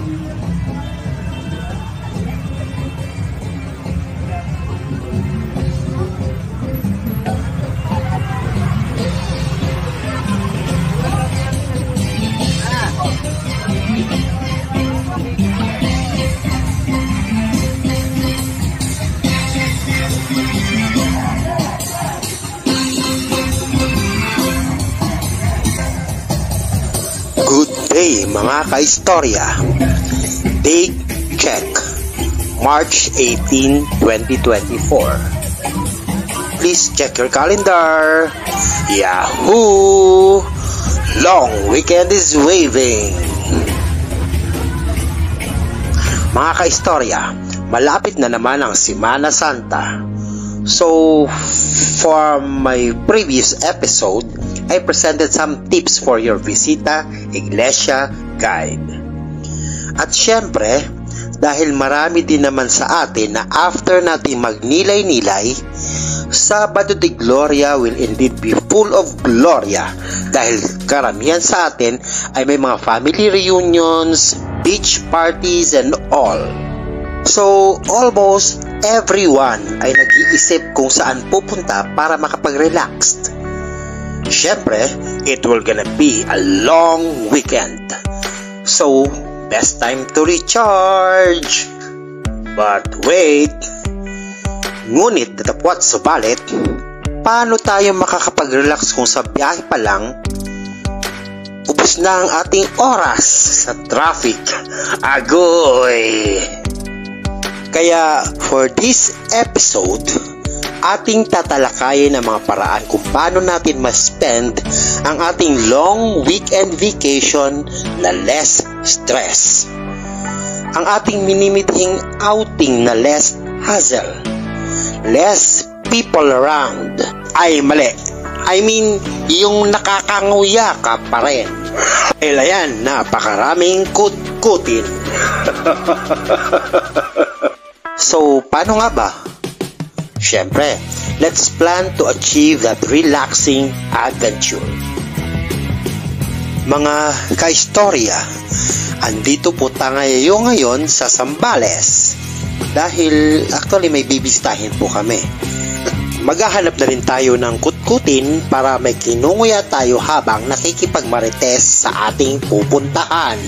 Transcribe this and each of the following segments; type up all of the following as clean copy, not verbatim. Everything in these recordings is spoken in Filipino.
Hey mga kaistorya, Date check, March 18, 2024. Please check your calendar. Yahoo! Long weekend is waving. Mga kaistorya, malapit na naman ang Semana Santa. So, for my previous episode, I presented some tips for your Visita Iglesia Guide. At syempre, dahil marami din naman sa atin na after natin magnilay-nilay, Sabado de Gloria will indeed be full of gloria dahil karamihan sa atin ay may mga family reunions, beach parties and all. So, almost everyone ay nag-iisip kung saan pupunta para makapag-relax. Syempre, it will gonna be a long weekend. So, best time to recharge. But wait, ngunit datapwat subalit, paano tayo makakapag-relax kung sa biyahe pa lang, ubos na ang ating oras sa traffic? Agoy! Kaya, for this episode, ating tatalakayin ang mga paraan kung paano natin ma-spend ang ating long weekend vacation na less stress. Ang ating minimithing outing na less hassle, less people around. Ay, mali. I mean, yung nakakanguya ka pa rin. Yan, napakaraming kut-kutin. So, paano nga ba? Syempre, let's plan to achieve that relaxing adventure. Mga kaistorya, andito po tayo ngayon sa Zambales dahil actually may bibisitahin po kami. Maghahanap na rin tayo ng kutkutin para may kinunguya tayo habang nakikipagmarites sa ating pupuntahan.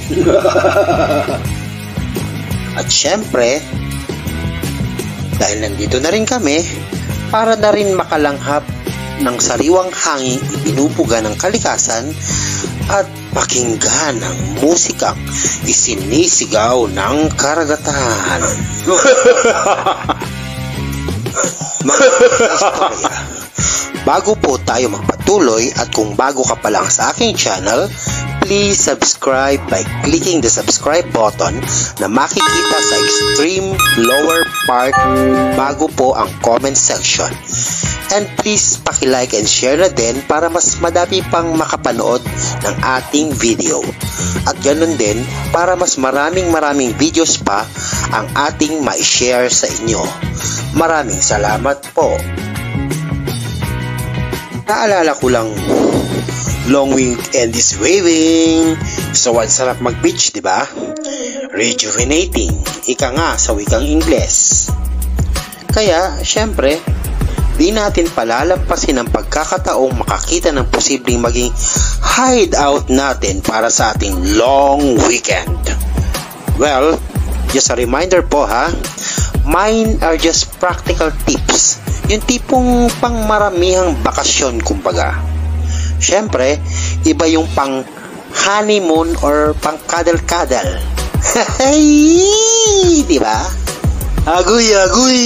At syempre, dahil nandito na rin kami, para na rin makalanghap ng sariwang hangin ibinubuga ng kalikasan at pakinggan ang musikang isinisigaw ng karagatan. Mga istorya, bago po tayo magpatuloy at kung bago ka pa lang sa aking channel, please subscribe by clicking the subscribe button na makikita sa extreme lower part bago po ang comment section. And please paki-like and share na din para mas madami pang makapanood ng ating video. At ganun din para mas maraming videos pa ang ating ma-share sa inyo. Maraming salamat po. Naalala ko lang, long weekend is waving. So, ang sarap mag-beach, di ba? Rejuvenating. Ika nga sa wikang Ingles. Kaya, syempre, di natin palalampasin ang pagkakataong makakita ng posibleng maging hideout natin para sa ating long weekend. Well, just a reminder po ha, mine are just practical tips. Yung tipong pangmaramihang bakasyon kumbaga. Syempre, iba yung pang honeymoon or pang kadal-kadal. Diba? Agoy!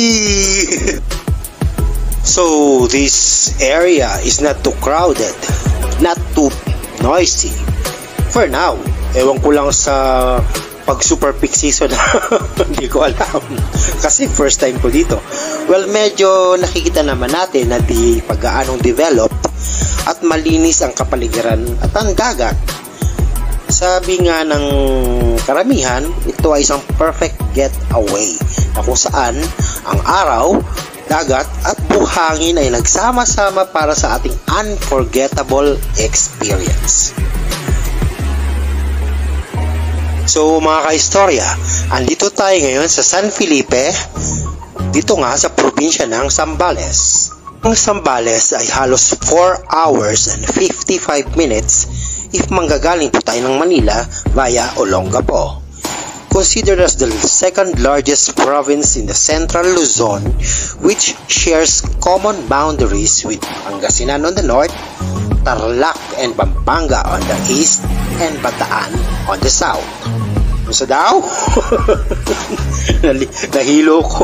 So, this area is not too crowded, not too noisy. For now, ewan ko lang sa pag super peak season, hindi ko alam. Kasi first time ko dito. Well, medyo nakikita naman natin na di pag-aanong develop at malinis ang kapaligiran at ang dagat. Sabi nga ng karamihan, ito ay isang perfect getaway na kung saan ang araw, dagat at buhangin ay nagsama-sama para sa ating unforgettable experience. So mga kaistorya, andito tayo ngayon sa San Felipe, dito nga sa probinsya ng Zambales. Ang Zambales ay halos 4 hours and 55 minutes if manggagaling po tayo ng Manila via Olongapo. Considered as the second largest province in the central Luzon, which shares common boundaries with Pangasinan on the north, Tarlac and Pampanga on the east, and Bataan on the south. Ano sa daw? Nahilo ko.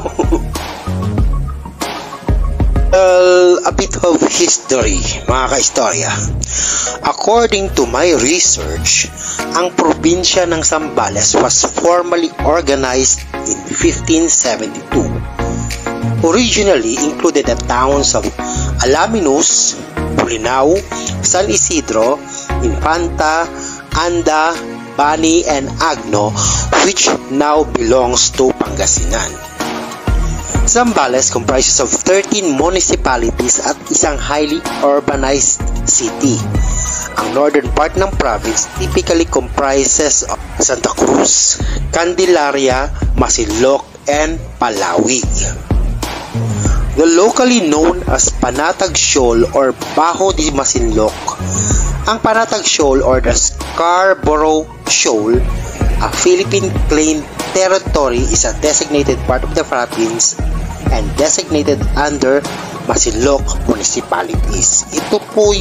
Well, a bit of history, mga kaistorya. According to my research, ang probinsya ng Zambales was formally organized in 1572. Originally included the towns of Alaminos, Bolinao, San Isidro, Infanta, Anda, Bani, and Agno, which now belongs to Pangasinan. Zambales comprises of 13 municipalities at isang highly urbanized city. Ang northern part ng province typically comprises of Santa Cruz, Candelaria, Masinloc, and Palawig. The locally known as Panatag Shoal or Bajo de Masinloc, ang Panatag Shoal or the Scarborough Shoal, a Philippine claimed territory, is a designated part of the province and designated under Masinloc municipalities. Ito po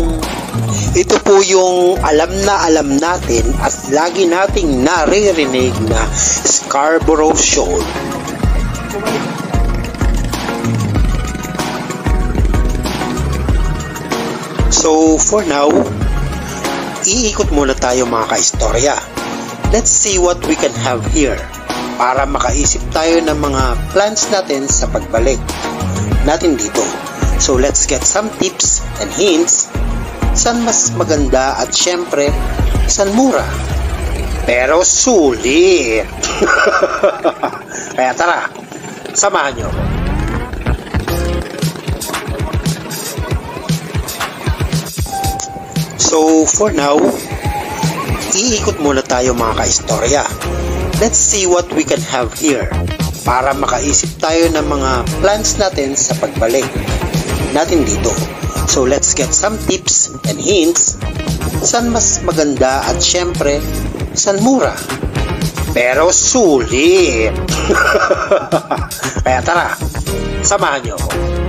yung alam natin at lagi nating naririnig na Scarborough Shoal. So for now, iikot muna tayo mga kaistorya. Let's see what we can have here para makaisip tayo ng mga plans natin sa pagbalik natin dito. So let's get some tips and hints saan mas maganda at syempre saan mura pero sulit. Kaya tara, samahan nyo ako. So for now, iikot muna tayo mga kaistorya. Let's see what we can have here para makaisip tayo ng mga plans natin sa pagbalik natin dito. So let's get some tips and hints saan mas maganda at syempre saan mura pero sulit. Kaya tara, samahan nyo ako.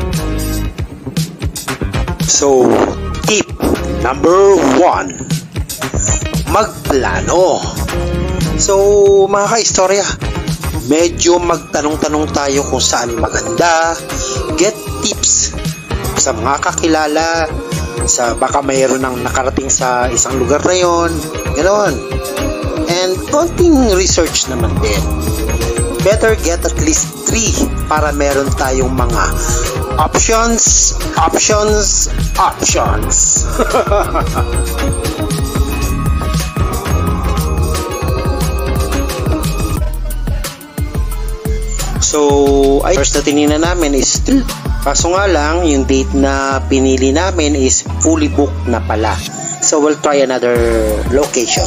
So tip number 1, magplano. So mga kaistorya, medyo magtanong-tanong tayo kung saan maganda, get tips sa mga kakilala, sa baka mayroon nang nakarating sa isang lugar na yon, ganoon. And konting research naman din. Better get at least 3 para meron tayong mga options. So, first na tinignan namin is still. Kaso nga lang, yung date na pinili namin is fully booked na pala. So, we'll try another location.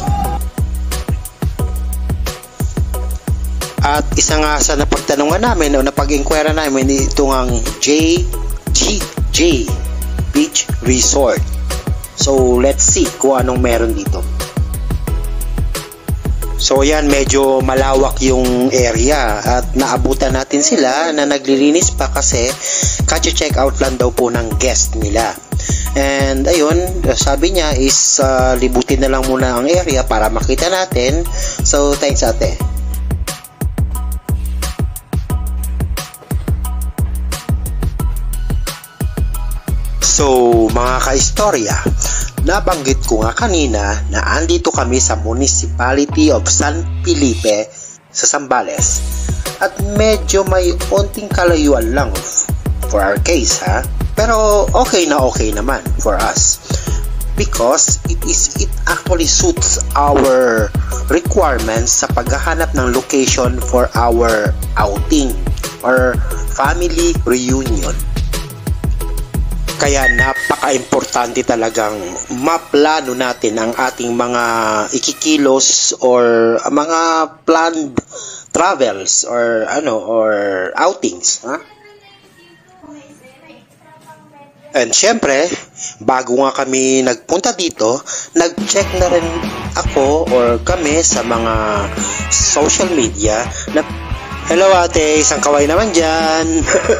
At isa nga sa napagtanungan namin o napag-inquire namin, ito ang JGJ Beach Resort. So, let's see kung anong meron dito. So yan, medyo malawak yung area at naabutan natin sila na naglilinis pa kasi check out lang daw po ng guest nila. And ayun, sabi niya is libutin na lang muna ang area para makita natin. So thanks ate. So mga kaistorya, nabanggit ko nga kanina na andito kami sa Municipality of San Felipe sa Zambales at medyo may onting kalayuan lang for our case ha, pero okay naman for us because it actually suits our requirements sa paghahanap ng location for our outing or family reunion. Kaya napaka-importante talagang maplano natin ang ating mga ikikilos or mga planned travels or outings, ha? And syempre, bago nga kami nagpunta dito, nag-check na rin ako or kami sa mga social media na, hello ate, isang kaway naman dyan.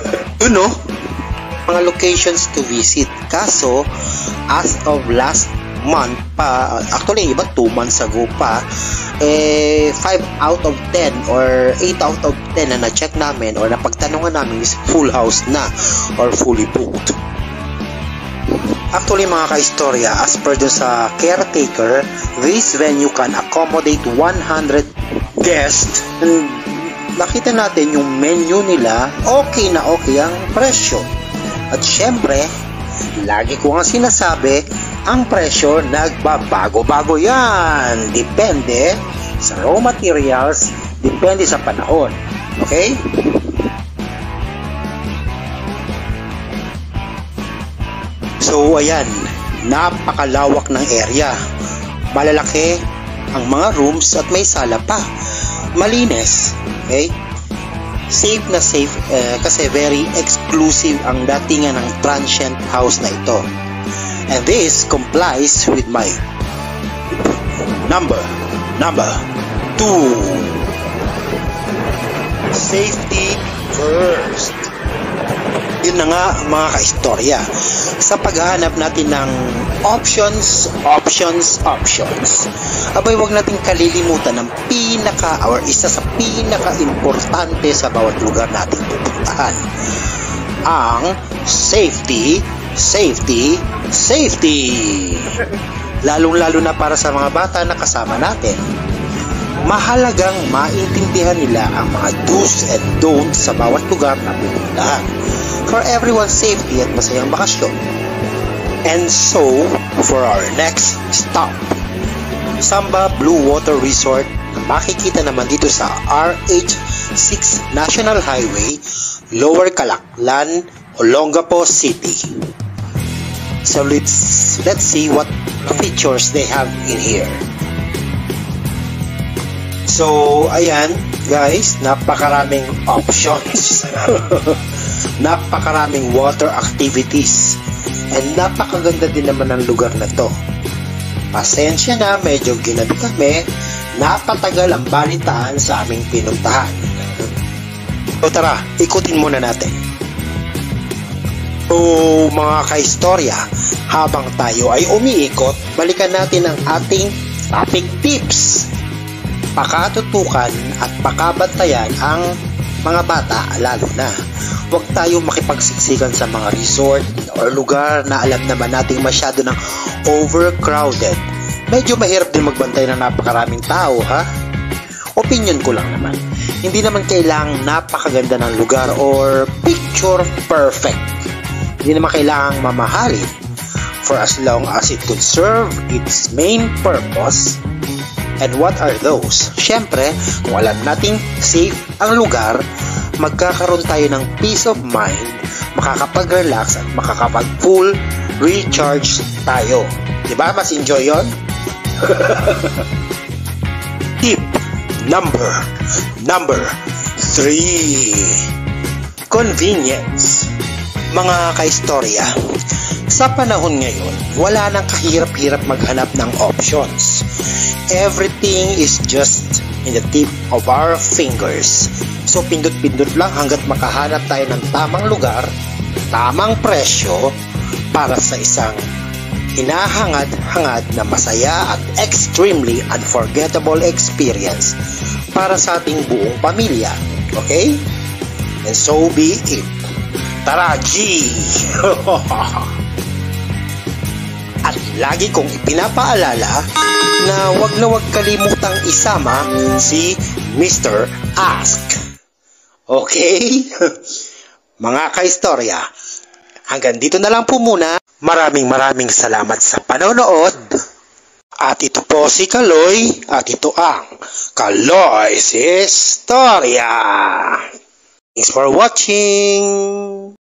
Mga locations to visit. Kaso, as of last month pa, actually iba 2 months ago pa, 5 out of 10 or 8 out of 10 na na-check namin or napagtanungan namin is full house na or fully booked. Actually mga ka-istorya, as per dun sa caretaker, this venue can accommodate 100 guests. And nakita natin yung menu nila, okay na okay ang presyo. At syempre, lagi ko nga sinasabi, ang presyo nagbabago-bago yan. Depende sa raw materials, depende sa panahon. Okay? So, ayan, napakalawak ng area. Malalaki ang mga rooms at may sala pa. Malinis. Okay? Safe na safe kasi very exclusive ang datingan ng transient house na ito. And this complies with my number 2. Safety first. Yun na nga mga ka-istorya. Sa paghahanap natin ng options, abay wag nating kalilimutan ng isa sa pinaka-importante sa bawat lugar nating pupuntahan. Ang safety. Lalong-lalo na para sa mga bata na kasama natin. Mahalagang maintindihan nila ang mga do's and don'ts sa bawat lugar na pupuntahan for everyone's safety at masayang bakasyon. And so, for our next stop, Samba Blue Water Resort na makikita naman dito sa RH6 National Highway, Lower Calaklan, Olongapo City. So let's see what features they have in here. So, ayan, guys, napakaraming options. Napakaraming water activities. And napakaganda din naman ang lugar na to. Pasensya na, medyo ginabi kami. Napatagal ang balitaan sa aming pinuntahan. So tara, ikutin muna natin. So, mga ka-istorya, habang tayo ay umiikot, balikan natin ang ating topic tips. Pakatutukan at pakabantayan ang mga bata lalo na. Huwag tayo makipagsiksikan sa mga resort or lugar na alam naman nating masyado ng overcrowded. Medyo mahirap din magbantay ng napakaraming tao, ha? Opinion ko lang naman. Hindi naman kailangang napakaganda ng lugar or picture perfect. Hindi naman kailangang mamahalin for as long as it could serve its main purpose. And what are those? Siyempre, kung alam nating safe ang lugar, magkakaroon tayo ng peace of mind, makakapag-relax at makakapag-full recharge tayo. Diba? Mas enjoy yon? Tip number 3. Convenience. Mga ka-istorya, sa panahon ngayon, wala nang kahirap-hirap maghanap ng options. Everything is just in the tip of our fingers. So pindot-pindot lang hanggat makahanap tayo ng tamang lugar, tamang presyo para sa isang hinahangad-hangad na masaya at extremely unforgettable experience para sa ating buong pamilya. Okay? And so be it. Tara, G! At lagi kong ipinapaalala na wag kalimutang isama si Mr. Ask. Okay? Mga ka-istorya, hanggang dito na lang po muna. Maraming salamat sa panonood. At ito po si Kaloy at ito ang Kaloy's Istorya. Thanks for watching.